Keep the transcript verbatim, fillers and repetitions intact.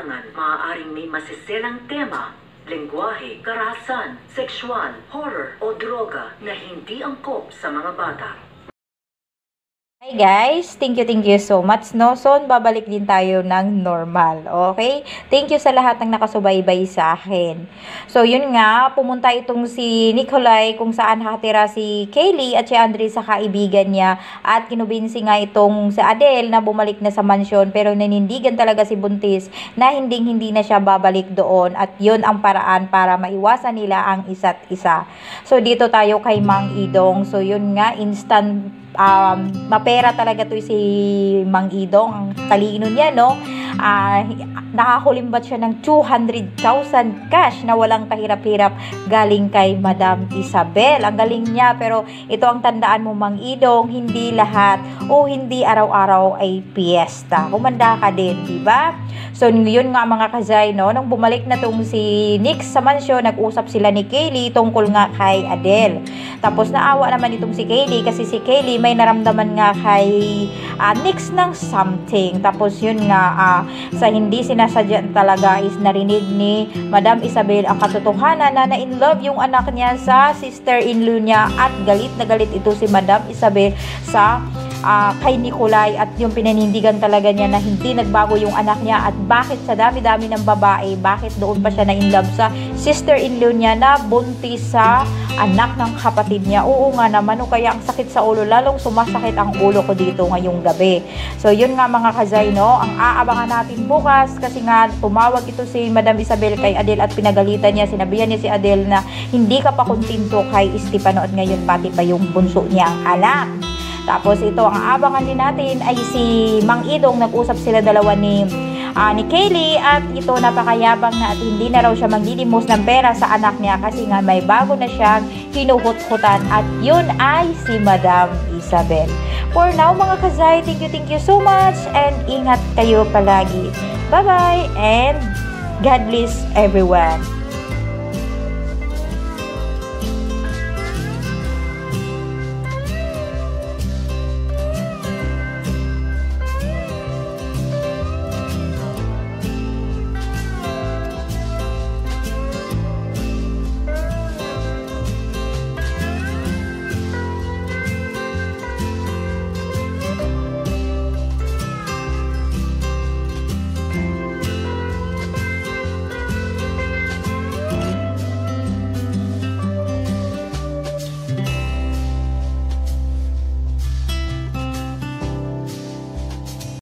alinlangan, maaaring may masiselang tema, lengguwahe, karahasan, sexual, horror o droga na hindi angkop sa mga bata. Hi guys, thank you, thank you so much, no? So, babalik din tayo ng normal, okay? Thank you sa lahat ng nakasubaybay sa akin. So, yun nga, pumunta itong si Nicolay kung saan nakatira si Kaylee at si Andre sa kaibigan niya at kinubinsi nga itong si Adelle na bumalik na sa mansyon pero nanindigan talaga si Buntis na hinding-hindi na siya babalik doon at yun ang paraan para maiwasan nila ang isa't isa. So, dito tayo kay Mang Idong. So, yun nga, instant um, mapera talaga to si Mang Idong, ang talino niya, no? Uh, nakakulimbat siya ng two hundred thousand cash na walang kahirap-hirap galing kay Madam Isabel. Ang galing niya, pero ito ang tandaan mo, Mang Idong, hindi lahat o hindi araw-araw ay piyesta. Kumanda ka din, di ba? So, yun nga mga kazay, no? Nung bumalik na tong si Nick sa mansyon, nag-usap sila ni Kaylee tungkol nga kay Adelle. Tapos naawa naman itong si Kaylee kasi si Kaylee may naramdaman nga kay uh, Nick ng something. Tapos yun nga, uh, sa hindi sinasadya talaga is narinig ni Madam Isabel ang katotohanan na na-in-love yung anak niya sa sister-in-law niya at galit na galit ito si Madam Isabel sa Uh, kay Nicolay at yung pinanindigan talaga niya na hindi nagbago yung anak niya at bakit sa dami-dami ng babae, bakit doon pa siya na-inlove sa sister-in-law niya na buntis sa anak ng kapatid niya. Oo nga naman, o kaya ang sakit sa ulo, lalong sumasakit ang ulo ko dito ngayong gabi. So yun nga mga kazay, no, ang aabangan natin bukas kasi nga tumawag ito si Madam Isabel kay Adelle at pinagalitan niya, sinabihan niya si Adelle na hindi ka pa kontento kay Estefano at ngayon pati pa yung bunso niyang anak. Tapos ito, ang aabangan din natin ay si Mang Idong, nag-usap sila dalawa ni, uh, ni Kaylee at ito napakayabang na at hindi na raw siya magdidimos ng pera sa anak niya kasi nga may bago na siyang hinuhut-hutan at yun ay si Madam Isabel. For now mga kazay, thank you, thank you so much and ingat kayo palagi. Bye-bye and God bless everyone.